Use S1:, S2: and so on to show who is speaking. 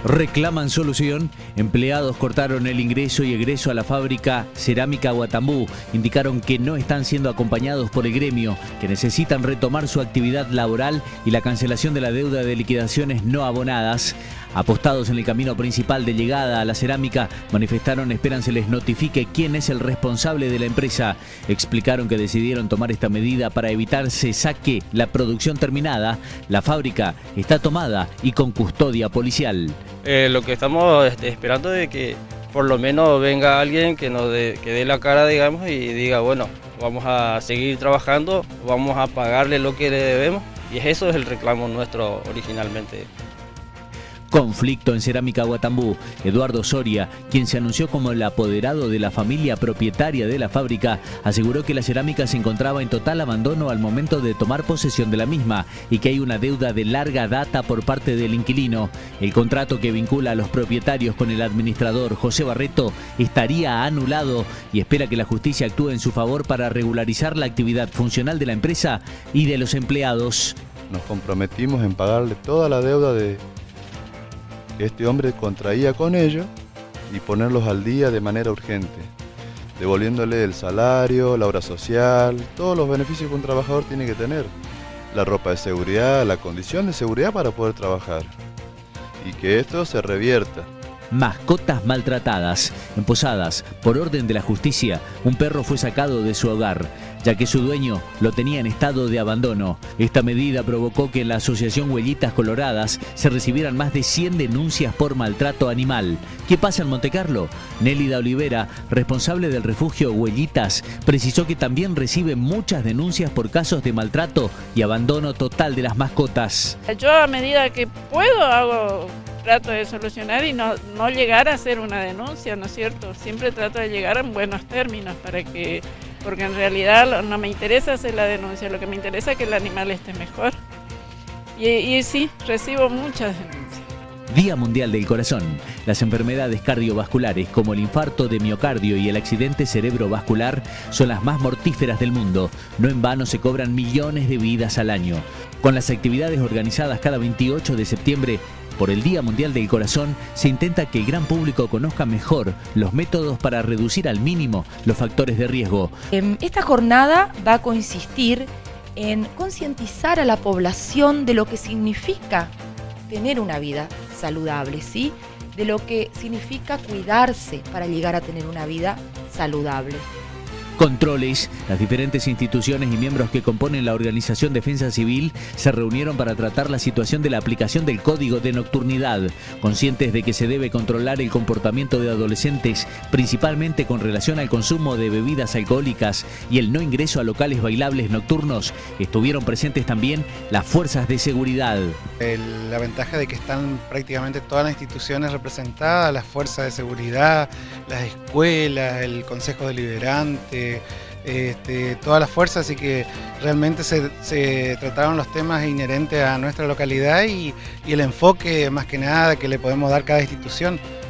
S1: Reclaman solución. Empleados cortaron el ingreso y egreso a la fábrica Cerámica Guatambú. Indicaron que no están siendo acompañados por el gremio, que necesitan retomar su actividad laboral y la cancelación de la deuda de liquidaciones no abonadas. Apostados en el camino principal de llegada a la cerámica, manifestaron esperan se les notifique quién es el responsable de la empresa. Explicaron que decidieron tomar esta medida para evitar se saque la producción terminada. La fábrica está tomada y con custodia policial.
S2: Lo que estamos esperando es que por lo menos venga alguien que dé la cara, digamos, y diga, bueno, vamos a seguir trabajando, vamos a pagarle lo que le debemos, y eso es el reclamo nuestro originalmente.
S1: Conflicto en Cerámica Guatambú. Eduardo Soria, quien se anunció como el apoderado de la familia propietaria de la fábrica, aseguró que la cerámica se encontraba en total abandono al momento de tomar posesión de la misma y que hay una deuda de larga data por parte del inquilino. El contrato que vincula a los propietarios con el administrador José Barreto estaría anulado y espera que la justicia actúe en su favor para regularizar la actividad funcional de la empresa y de los empleados.
S3: Nos comprometimos en pagarle toda la deuda que este hombre contraía con ellos y ponerlos al día de manera urgente, devolviéndole el salario, la obra social, todos los beneficios que un trabajador tiene que tener, la ropa de seguridad, la condición de seguridad para poder trabajar, y que esto se revierta.
S1: Mascotas maltratadas. En Posadas, por orden de la justicia, un perro fue sacado de su hogar, ya que su dueño lo tenía en estado de abandono. Esta medida provocó que en la asociación Huellitas Coloradas se recibieran más de 100 denuncias por maltrato animal. ¿Qué pasa en Montecarlo? Nélida Olivera, responsable del refugio Huellitas, precisó que también recibe muchas denuncias por casos de maltrato y abandono total de las mascotas.
S4: Yo a medida que puedo trato de solucionar y no llegar a hacer una denuncia, ¿no es cierto? Siempre trato de llegar en buenos términos porque en realidad no me interesa hacer la denuncia, lo que me interesa es que el animal esté mejor. Y sí, recibo muchas denuncias.
S1: Día Mundial del Corazón. Las enfermedades cardiovasculares como el infarto de miocardio y el accidente cerebrovascular son las más mortíferas del mundo. No en vano se cobran millones de vidas al año. Con las actividades organizadas cada 28 de septiembre, por el Día Mundial del Corazón, se intenta que el gran público conozca mejor los métodos para reducir al mínimo los factores de riesgo.
S5: Esta jornada va a consistir en concientizar a la población de lo que significa tener una vida saludable, ¿sí? De lo que significa cuidarse para llegar a tener una vida saludable.
S1: Controles. Las diferentes instituciones y miembros que componen la organización Defensa Civil se reunieron para tratar la situación de la aplicación del Código de Nocturnidad, conscientes de que se debe controlar el comportamiento de adolescentes, principalmente con relación al consumo de bebidas alcohólicas y el no ingreso a locales bailables nocturnos. Estuvieron presentes también las fuerzas de seguridad.
S6: La ventaja de que están prácticamente todas las instituciones representadas, las fuerzas de seguridad, las escuelas, el Consejo Deliberante, todas las fuerzas, así que realmente se trataron los temas inherentes a nuestra localidad y el enfoque más que nada que le podemos dar cada institución.